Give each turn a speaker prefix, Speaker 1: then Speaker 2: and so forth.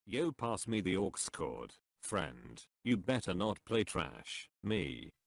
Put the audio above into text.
Speaker 1: Yo, pass me the aux cord, friend. You better not play trash. Me.